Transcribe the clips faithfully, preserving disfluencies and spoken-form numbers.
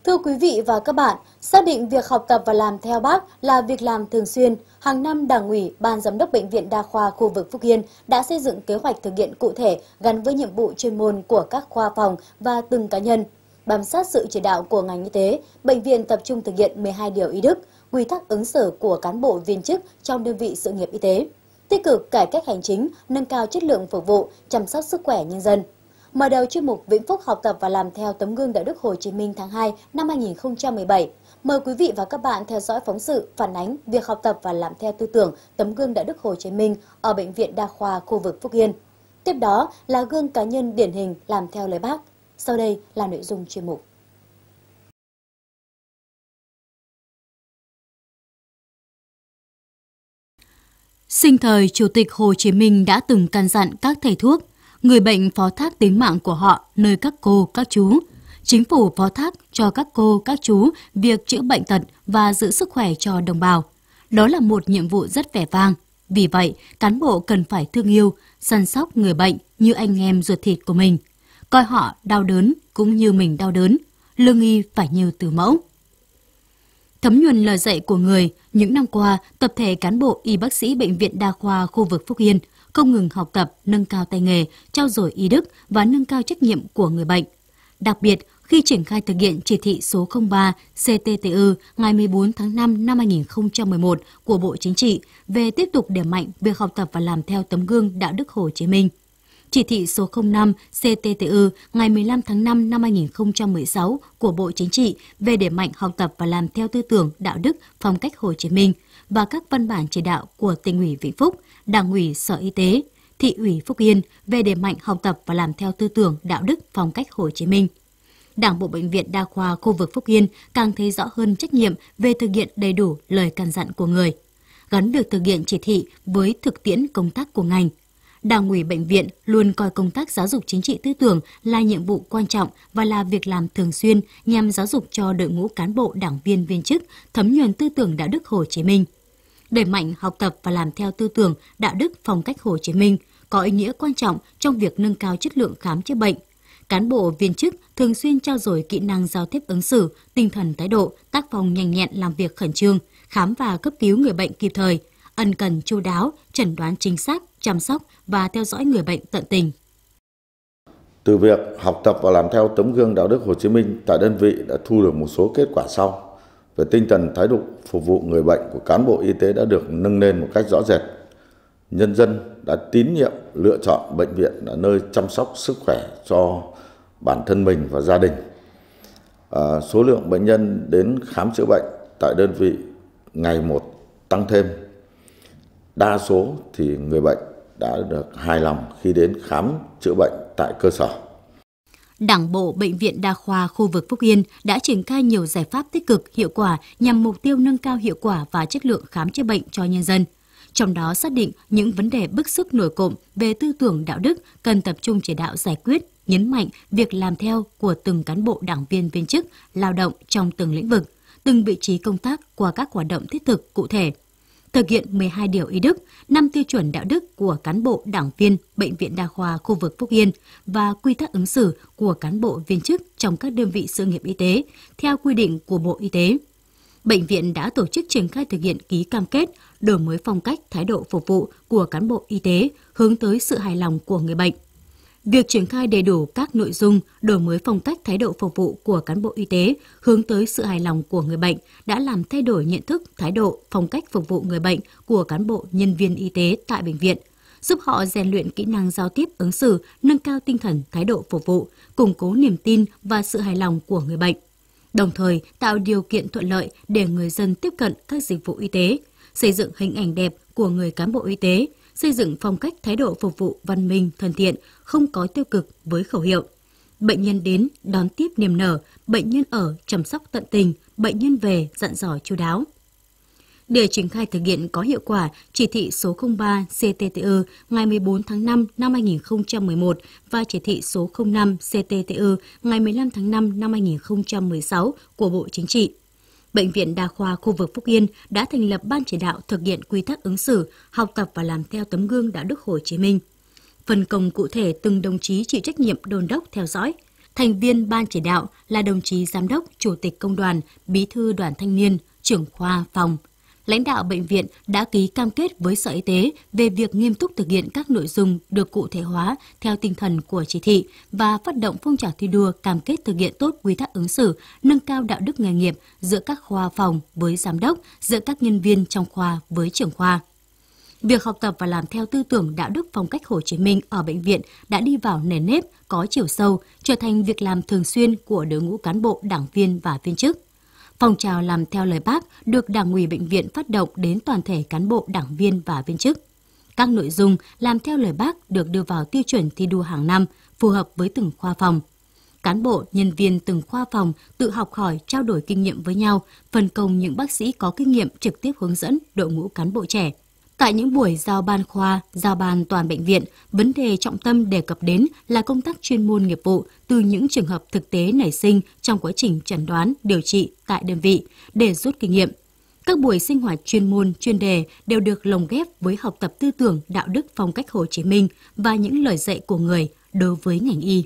Thưa quý vị và các bạn, xác định việc học tập và làm theo Bác là việc làm thường xuyên, hàng năm Đảng ủy, Ban Giám đốc Bệnh viện Đa khoa khu vực Phúc Yên đã xây dựng kế hoạch thực hiện cụ thể gắn với nhiệm vụ chuyên môn của các khoa phòng và từng cá nhân. Bám sát sự chỉ đạo của ngành y tế, bệnh viện tập trung thực hiện mười hai điều y đức, quy tắc ứng xử của cán bộ viên chức trong đơn vị sự nghiệp y tế, tích cực cải cách hành chính, nâng cao chất lượng phục vụ, chăm sóc sức khỏe nhân dân. Mở đầu chuyên mục Vĩnh Phúc học tập và làm theo tấm gương đạo đức Hồ Chí Minh tháng hai năm hai nghìn không trăm mười bảy, mời quý vị và các bạn theo dõi phóng sự phản ánh việc học tập và làm theo tư tưởng tấm gương đạo đức Hồ Chí Minh ở Bệnh viện Đa khoa khu vực Phúc Yên. Tiếp đó là gương cá nhân điển hình làm theo lời Bác. Sau đây là nội dung chuyên mục. Sinh thời, Chủ tịch Hồ Chí Minh đã từng căn dặn các thầy thuốc, người bệnh phó thác tính mạng của họ nơi các cô, các chú. Chính phủ phó thác cho các cô, các chú việc chữa bệnh tật và giữ sức khỏe cho đồng bào. Đó là một nhiệm vụ rất vẻ vang. Vì vậy, cán bộ cần phải thương yêu, săn sóc người bệnh như anh em ruột thịt của mình. Coi họ đau đớn cũng như mình đau đớn, lương y phải như từ mẫu. Thấm nhuần lời dạy của người, những năm qua, tập thể cán bộ y bác sĩ Bệnh viện Đa khoa khu vực Phúc Yên không ngừng học tập, nâng cao tay nghề, trau dồi y đức và nâng cao trách nhiệm của người bệnh. Đặc biệt, khi triển khai thực hiện chỉ thị số không ba C T T U ngày mười bốn tháng năm năm hai nghìn không trăm mười một của Bộ Chính trị về tiếp tục đẩy mạnh việc học tập và làm theo tấm gương đạo đức Hồ Chí Minh. Chỉ thị số không năm C T T U ngày mười lăm tháng năm năm hai nghìn không trăm mười sáu của Bộ Chính trị về đẩy mạnh học tập và làm theo tư tưởng đạo đức phong cách Hồ Chí Minh và các văn bản chỉ đạo của Tỉnh ủy Vĩnh Phúc, Đảng ủy Sở Y tế, Thị ủy Phúc Yên về đẩy mạnh học tập và làm theo tư tưởng đạo đức phong cách Hồ Chí Minh. Đảng bộ Bệnh viện Đa khoa khu vực Phúc Yên càng thấy rõ hơn trách nhiệm về thực hiện đầy đủ lời căn dặn của người, gắn việc thực hiện chỉ thị với thực tiễn công tác của ngành. Đảng ủy bệnh viện luôn coi công tác giáo dục chính trị tư tưởng là nhiệm vụ quan trọng và là việc làm thường xuyên nhằm giáo dục cho đội ngũ cán bộ đảng viên viên chức thấm nhuần tư tưởng đạo đức Hồ Chí Minh. Đẩy mạnh học tập và làm theo tư tưởng đạo đức phong cách Hồ Chí Minh có ý nghĩa quan trọng trong việc nâng cao chất lượng khám chữa bệnh. Cán bộ viên chức thường xuyên trau dồi kỹ năng giao tiếp ứng xử, tinh thần thái độ, tác phong nhanh nhẹn làm việc khẩn trương, khám và cấp cứu người bệnh kịp thời, ân cần chu đáo, chẩn đoán chính xác, chăm sóc và theo dõi người bệnh tận tình. Từ việc học tập và làm theo tấm gương đạo đức Hồ Chí Minh, tại đơn vị đã thu được một số kết quả sau. Về tinh thần thái độ phục vụ người bệnh của cán bộ y tế đã được nâng lên một cách rõ rệt. Nhân dân đã tín nhiệm lựa chọn bệnh viện là nơi chăm sóc sức khỏe cho bản thân mình và gia đình. À, số lượng bệnh nhân đến khám chữa bệnh tại đơn vị ngày một tăng thêm. Đa số thì người bệnh đã được hài lòng khi đến khám chữa bệnh tại cơ sở. Đảng bộ Bệnh viện Đa khoa khu vực Phúc Yên đã triển khai nhiều giải pháp tích cực, hiệu quả nhằm mục tiêu nâng cao hiệu quả và chất lượng khám chữa bệnh cho nhân dân. Trong đó xác định những vấn đề bức xúc nổi cộm về tư tưởng đạo đức cần tập trung chỉ đạo giải quyết, nhấn mạnh việc làm theo của từng cán bộ đảng viên viên chức, lao động trong từng lĩnh vực, từng vị trí công tác qua các hoạt động thiết thực cụ thể. Thực hiện mười hai điều y đức, năm tiêu chuẩn đạo đức của cán bộ đảng viên Bệnh viện Đa khoa khu vực Phúc Yên và quy tắc ứng xử của cán bộ viên chức trong các đơn vị sự nghiệp y tế theo quy định của Bộ Y tế. Bệnh viện đã tổ chức triển khai thực hiện ký cam kết, đổi mới phong cách thái độ phục vụ của cán bộ y tế hướng tới sự hài lòng của người bệnh. Việc triển khai đầy đủ các nội dung đổi mới phong cách thái độ phục vụ của cán bộ y tế hướng tới sự hài lòng của người bệnh đã làm thay đổi nhận thức, thái độ, phong cách phục vụ người bệnh của cán bộ nhân viên y tế tại bệnh viện, giúp họ rèn luyện kỹ năng giao tiếp ứng xử, nâng cao tinh thần thái độ phục vụ, củng cố niềm tin và sự hài lòng của người bệnh. Đồng thời tạo điều kiện thuận lợi để người dân tiếp cận các dịch vụ y tế, xây dựng hình ảnh đẹp của người cán bộ y tế, xây dựng phong cách thái độ phục vụ văn minh, thân thiện, không có tiêu cực với khẩu hiệu bệnh nhân đến đón tiếp niềm nở, bệnh nhân ở chăm sóc tận tình, bệnh nhân về dặn dò chu đáo. Để triển khai thực hiện có hiệu quả chỉ thị số không ba C T T U ngày mười bốn tháng năm năm hai nghìn không trăm mười một và chỉ thị số không năm C T T U ngày mười lăm tháng năm năm hai nghìn không trăm mười sáu của Bộ Chính trị, Bệnh viện Đa khoa khu vực Phúc Yên đã thành lập ban chỉ đạo thực hiện quy tắc ứng xử, học tập và làm theo tấm gương đạo đức Hồ Chí Minh. Phân công cụ thể từng đồng chí chịu trách nhiệm đôn đốc theo dõi. Thành viên ban chỉ đạo là đồng chí Giám đốc, Chủ tịch Công đoàn, Bí thư Đoàn Thanh niên, trưởng khoa phòng. Lãnh đạo bệnh viện đã ký cam kết với Sở Y tế về việc nghiêm túc thực hiện các nội dung được cụ thể hóa theo tinh thần của chỉ thị và phát động phong trào thi đua cam kết thực hiện tốt quy tắc ứng xử, nâng cao đạo đức nghề nghiệp giữa các khoa phòng với giám đốc, giữa các nhân viên trong khoa với trưởng khoa. Việc học tập và làm theo tư tưởng đạo đức phong cách Hồ Chí Minh ở bệnh viện đã đi vào nền nếp, có chiều sâu, trở thành việc làm thường xuyên của đội ngũ cán bộ, đảng viên và viên chức. Phong trào làm theo lời Bác được Đảng ủy bệnh viện phát động đến toàn thể cán bộ, đảng viên và viên chức. Các nội dung làm theo lời Bác được đưa vào tiêu chuẩn thi đua hàng năm, phù hợp với từng khoa phòng. Cán bộ, nhân viên từng khoa phòng tự học hỏi, trao đổi kinh nghiệm với nhau, phân công những bác sĩ có kinh nghiệm trực tiếp hướng dẫn đội ngũ cán bộ trẻ. Tại những buổi giao ban khoa, giao ban toàn bệnh viện, vấn đề trọng tâm đề cập đến là công tác chuyên môn nghiệp vụ từ những trường hợp thực tế nảy sinh trong quá trình chẩn đoán, điều trị tại đơn vị để rút kinh nghiệm. Các buổi sinh hoạt chuyên môn, chuyên đề đều được lồng ghép với học tập tư tưởng đạo đức phong cách Hồ Chí Minh và những lời dạy của người đối với ngành y.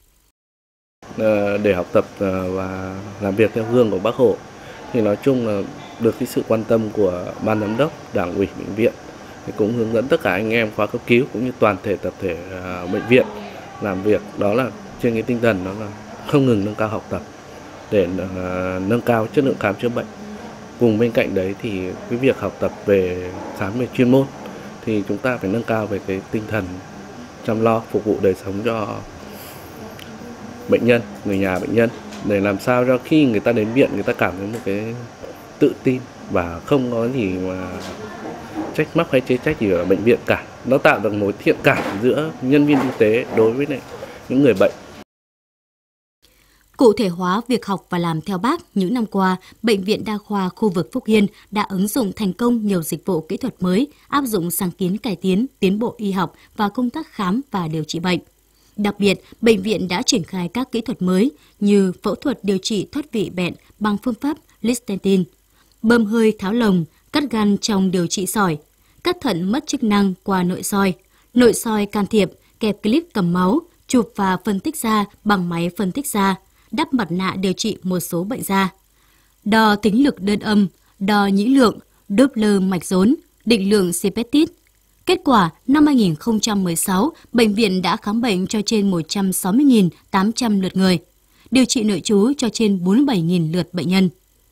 Để học tập và làm việc theo gương của Bác Hồ thì nói chung là được cái sự quan tâm của ban giám đốc, đảng ủy bệnh viện thì cũng hướng dẫn tất cả anh em khoa cấp cứu cũng như toàn thể tập thể uh, bệnh viện làm việc đó là trên cái tinh thần đó là không ngừng nâng cao học tập để uh, nâng cao chất lượng khám chữa bệnh. Cùng bên cạnh đấy thì cái việc học tập về khám về chuyên môn thì chúng ta phải nâng cao về cái tinh thần chăm lo phục vụ đời sống cho bệnh nhân, người nhà bệnh nhân để làm sao cho khi người ta đến viện người ta cảm thấy một cái tự tin và không có gì mà trách móc hay chê trách gì ở bệnh viện cả. Nó tạo được mối thiện cảm giữa nhân viên y tế đối với này, những người bệnh. Cụ thể hóa việc học và làm theo Bác, những năm qua, Bệnh viện Đa khoa khu vực Phúc Yên đã ứng dụng thành công nhiều dịch vụ kỹ thuật mới, áp dụng sáng kiến cải tiến, tiến bộ y học và công tác khám và điều trị bệnh. Đặc biệt, bệnh viện đã triển khai các kỹ thuật mới như phẫu thuật điều trị thoát vị bẹn bằng phương pháp Listerine, bơm hơi tháo lồng, cắt gan trong điều trị sỏi, cắt thận mất chức năng qua nội soi, nội soi can thiệp, kẹp clip cầm máu, chụp và phân tích da bằng máy phân tích da, đắp mặt nạ điều trị một số bệnh da, đo tính lực đơn âm, đo nhĩ lượng, Doppler mạch rốn, định lượng C-peptide. Kết quả, năm hai nghìn không trăm mười sáu, bệnh viện đã khám bệnh cho trên một trăm sáu mươi nghìn tám trăm lượt người, điều trị nội trú cho trên bốn mươi bảy nghìn lượt bệnh nhân.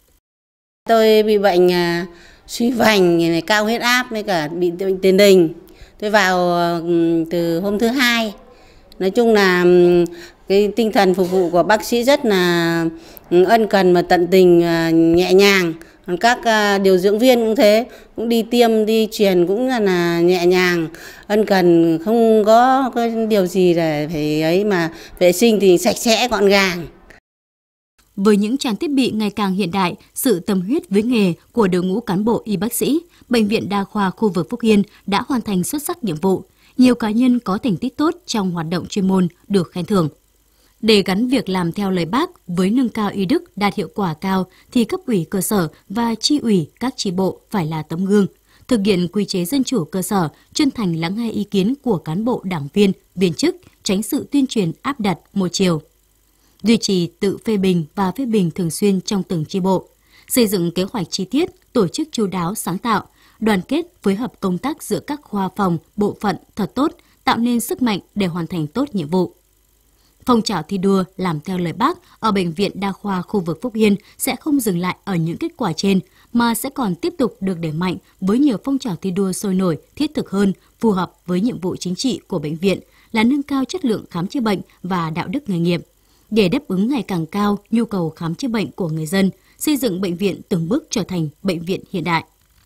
Tôi bị bệnh à, suy vành, cao huyết áp với cả bị bệnh tiền đình. Tôi vào từ hôm thứ hai. Nói chung là cái tinh thần phục vụ của bác sĩ rất là ân cần và tận tình, nhẹ nhàng. Còn các điều dưỡng viên cũng thế, cũng đi tiêm, đi truyền cũng là, là nhẹ nhàng, ân cần, không có, có điều gì để phải ấy mà vệ sinh thì sạch sẽ, gọn gàng. Với những trang thiết bị ngày càng hiện đại, sự tâm huyết với nghề của đội ngũ cán bộ y bác sĩ, Bệnh viện Đa khoa khu vực Phúc Yên đã hoàn thành xuất sắc nhiệm vụ. Nhiều cá nhân có thành tích tốt trong hoạt động chuyên môn được khen thưởng. Để gắn việc làm theo lời Bác với nâng cao y đức đạt hiệu quả cao thì cấp ủy cơ sở và chi ủy các chi bộ phải là tấm gương, thực hiện quy chế dân chủ cơ sở, chân thành lắng nghe ý kiến của cán bộ đảng viên, viên chức, tránh sự tuyên truyền áp đặt một chiều. Duy trì tự phê bình và phê bình thường xuyên trong từng chi bộ, xây dựng kế hoạch chi tiết, tổ chức chu đáo sáng tạo, đoàn kết phối hợp công tác giữa các khoa phòng, bộ phận thật tốt, tạo nên sức mạnh để hoàn thành tốt nhiệm vụ. Phong trào thi đua làm theo lời Bác ở Bệnh viện Đa khoa khu vực Phúc Yên sẽ không dừng lại ở những kết quả trên mà sẽ còn tiếp tục được đẩy mạnh với nhiều phong trào thi đua sôi nổi, thiết thực hơn, phù hợp với nhiệm vụ chính trị của bệnh viện là nâng cao chất lượng khám chữa bệnh và đạo đức nghề nghiệp. Để đáp ứng ngày càng cao nhu cầu khám chữa bệnh của người dân, xây dựng bệnh viện từng bước trở thành bệnh viện hiện đại.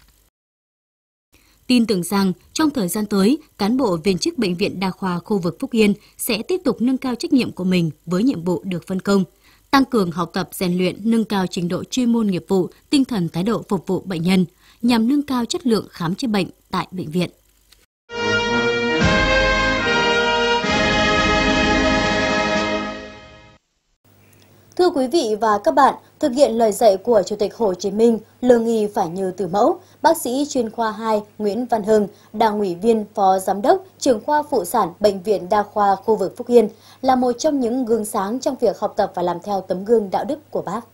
Tin tưởng rằng trong thời gian tới, cán bộ viên chức Bệnh viện Đa khoa khu vực Phúc Yên sẽ tiếp tục nâng cao trách nhiệm của mình với nhiệm vụ được phân công, tăng cường học tập rèn luyện, nâng cao trình độ chuyên môn nghiệp vụ, tinh thần thái độ phục vụ bệnh nhân, nhằm nâng cao chất lượng khám chữa bệnh tại bệnh viện. Thưa quý vị và các bạn, thực hiện lời dạy của Chủ tịch Hồ Chí Minh, lương y phải như từ mẫu, bác sĩ chuyên khoa hai Nguyễn Văn Hưng, Đảng ủy viên, Phó Giám đốc, trưởng khoa phụ sản Bệnh viện Đa khoa khu vực Phúc Yên là một trong những gương sáng trong việc học tập và làm theo tấm gương đạo đức của Bác.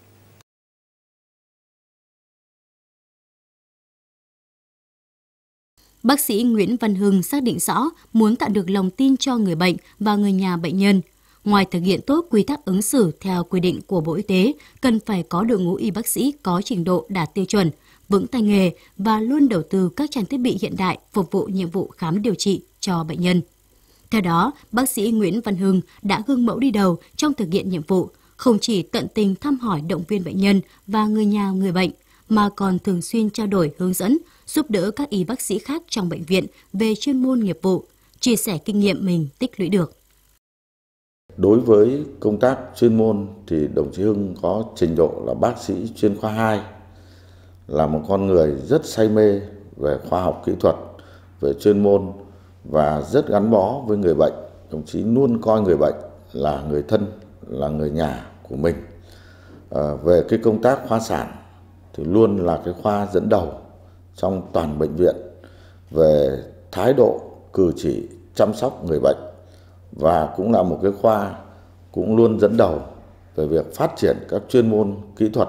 Bác sĩ Nguyễn Văn Hưng xác định rõ muốn tạo được lòng tin cho người bệnh và người nhà bệnh nhân. Ngoài thực hiện tốt quy tắc ứng xử theo quy định của Bộ Y tế, cần phải có đội ngũ y bác sĩ có trình độ đạt tiêu chuẩn, vững tay nghề và luôn đầu tư các trang thiết bị hiện đại phục vụ nhiệm vụ khám điều trị cho bệnh nhân. Theo đó, bác sĩ Nguyễn Văn Hưng đã gương mẫu đi đầu trong thực hiện nhiệm vụ, không chỉ tận tình thăm hỏi động viên bệnh nhân và người nhà người bệnh, mà còn thường xuyên trao đổi hướng dẫn, giúp đỡ các y bác sĩ khác trong bệnh viện về chuyên môn nghiệp vụ, chia sẻ kinh nghiệm mình tích lũy được. Đối với công tác chuyên môn thì đồng chí Hưng có trình độ là bác sĩ chuyên khoa hai, là một con người rất say mê về khoa học kỹ thuật, về chuyên môn và rất gắn bó với người bệnh. Đồng chí luôn coi người bệnh là người thân, là người nhà của mình. À, về cái công tác khoa sản thì luôn là cái khoa dẫn đầu trong toàn bệnh viện về thái độ cử chỉ chăm sóc người bệnh, và cũng là một cái khoa cũng luôn dẫn đầu về việc phát triển các chuyên môn kỹ thuật.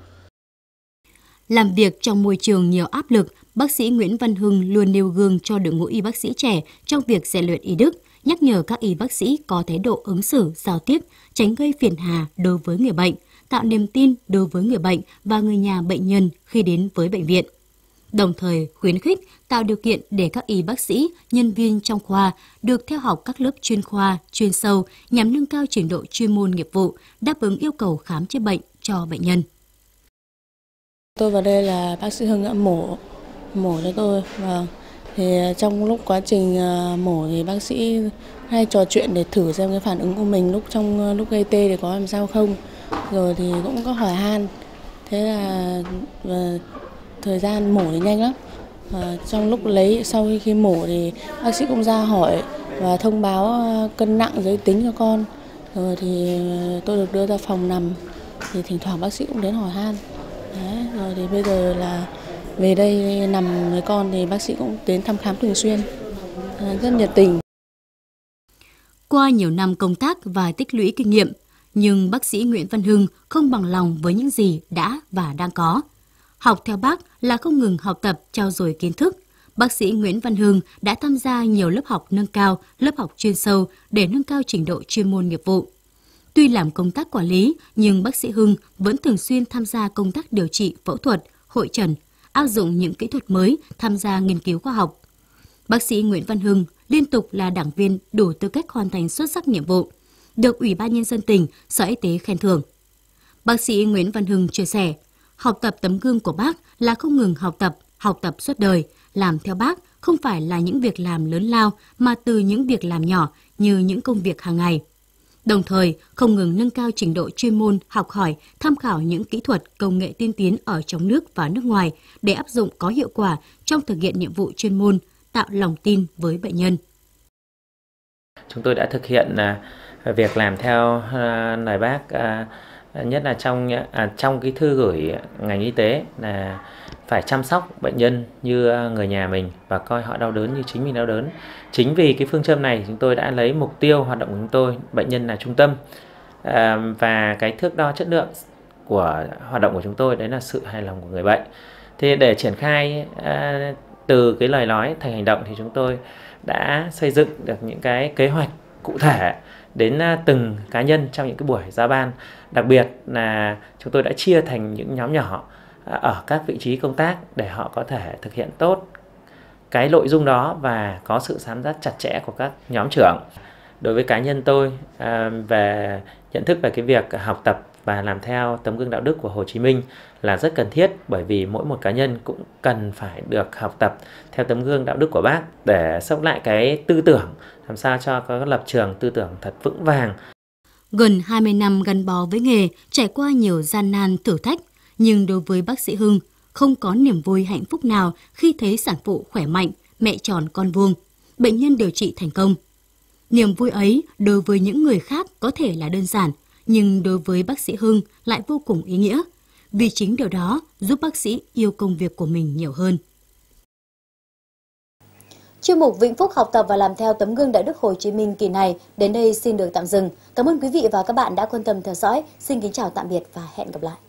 Làm việc trong môi trường nhiều áp lực, bác sĩ Nguyễn Văn Hưng luôn nêu gương cho đội ngũ y bác sĩ trẻ trong việc rèn luyện y đức, nhắc nhở các y bác sĩ có thái độ ứng xử, giao tiếp, tránh gây phiền hà đối với người bệnh, tạo niềm tin đối với người bệnh và người nhà bệnh nhân khi đến với bệnh viện. Đồng thời khuyến khích tạo điều kiện để các y bác sĩ, nhân viên trong khoa được theo học các lớp chuyên khoa, chuyên sâu nhằm nâng cao trình độ chuyên môn nghiệp vụ, đáp ứng yêu cầu khám chữa bệnh cho bệnh nhân. Tôi vào đây là bác sĩ Hưng đã mổ mổ cho tôi, và thì trong lúc quá trình mổ thì bác sĩ hay trò chuyện để thử xem cái phản ứng của mình lúc trong lúc gây tê thì có làm sao không, rồi thì cũng có hỏi han. Thế là và thời gian mổ thì nhanh lắm. À, trong lúc lấy sau khi mổ thì bác sĩ cũng ra hỏi và thông báo cân nặng giới tính cho con, rồi thì tôi được đưa ra phòng nằm, thì thỉnh thoảng bác sĩ cũng đến hỏi han. Đấy, rồi thì bây giờ là về đây nằm với con thì bác sĩ cũng đến thăm khám thường xuyên, à, rất nhiệt tình. Qua nhiều năm công tác và tích lũy kinh nghiệm, nhưng bác sĩ Nguyễn Văn Hưng không bằng lòng với những gì đã và đang có. Học theo Bác là không ngừng học tập, trau dồi kiến thức. Bác sĩ Nguyễn Văn Hưng đã tham gia nhiều lớp học nâng cao, lớp học chuyên sâu để nâng cao trình độ chuyên môn nghiệp vụ. Tuy làm công tác quản lý, nhưng bác sĩ Hưng vẫn thường xuyên tham gia công tác điều trị, phẫu thuật, hội chẩn, áp dụng những kỹ thuật mới, tham gia nghiên cứu khoa học. Bác sĩ Nguyễn Văn Hưng liên tục là đảng viên đủ tư cách hoàn thành xuất sắc nhiệm vụ, được Ủy ban Nhân dân tỉnh, Sở Y tế khen thưởng. Bác sĩ Nguyễn Văn Hưng chia sẻ, học tập tấm gương của Bác là không ngừng học tập, học tập suốt đời, làm theo Bác không phải là những việc làm lớn lao mà từ những việc làm nhỏ như những công việc hàng ngày. Đồng thời, không ngừng nâng cao trình độ chuyên môn, học hỏi, tham khảo những kỹ thuật, công nghệ tiên tiến ở trong nước và nước ngoài để áp dụng có hiệu quả trong thực hiện nhiệm vụ chuyên môn, tạo lòng tin với bệnh nhân. Chúng tôi đã thực hiện việc làm theo lời Bác, nhất là trong à, trong cái thư gửi ngành y tế là phải chăm sóc bệnh nhân như người nhà mình và coi họ đau đớn như chính mình đau đớn. Chính vì cái phương châm này chúng tôi đã lấy mục tiêu hoạt động của chúng tôi, bệnh nhân là trung tâm, à, và cái thước đo chất lượng của hoạt động của chúng tôi đấy là sự hài lòng của người bệnh. Thì để triển khai à, từ cái lời nói thành hành động thì chúng tôi đã xây dựng được những cái kế hoạch cụ thể đến từng cá nhân trong những cái buổi giao ban. Đặc biệt là chúng tôi đã chia thành những nhóm nhỏ ở các vị trí công tác để họ có thể thực hiện tốt cái nội dung đó và có sự giám sát chặt chẽ của các nhóm trưởng. Đối với cá nhân tôi, về nhận thức về cái việc học tập và làm theo tấm gương đạo đức của Hồ Chí Minh là rất cần thiết, bởi vì mỗi một cá nhân cũng cần phải được học tập theo tấm gương đạo đức của Bác để sống lại cái tư tưởng, làm sao cho có lập trường tư tưởng thật vững vàng. Gần hai mươi năm gắn bó với nghề, trải qua nhiều gian nan thử thách, nhưng đối với bác sĩ Hưng, không có niềm vui hạnh phúc nào khi thấy sản phụ khỏe mạnh, mẹ tròn con vuông, bệnh nhân điều trị thành công. Niềm vui ấy đối với những người khác có thể là đơn giản, nhưng đối với bác sĩ Hưng lại vô cùng ý nghĩa, vì chính điều đó giúp bác sĩ yêu công việc của mình nhiều hơn. Chuyên mục Vĩnh Phúc học tập và làm theo tấm gương đạo đức Hồ Chí Minh kỳ này đến đây xin được tạm dừng. Cảm ơn quý vị và các bạn đã quan tâm theo dõi. Xin kính chào tạm biệt và hẹn gặp lại.